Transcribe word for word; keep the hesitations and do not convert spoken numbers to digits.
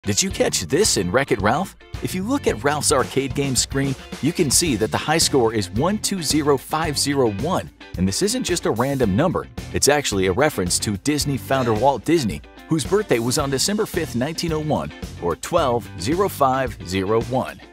Did you catch this in Wreck-It Ralph? If you look at Ralph's arcade game screen, you can see that the high score is one two zero five zero one, and this isn't just a random number. It's actually a reference to Disney founder Walt Disney, whose birthday was on December fifth, nineteen oh one, or twelve oh five oh one.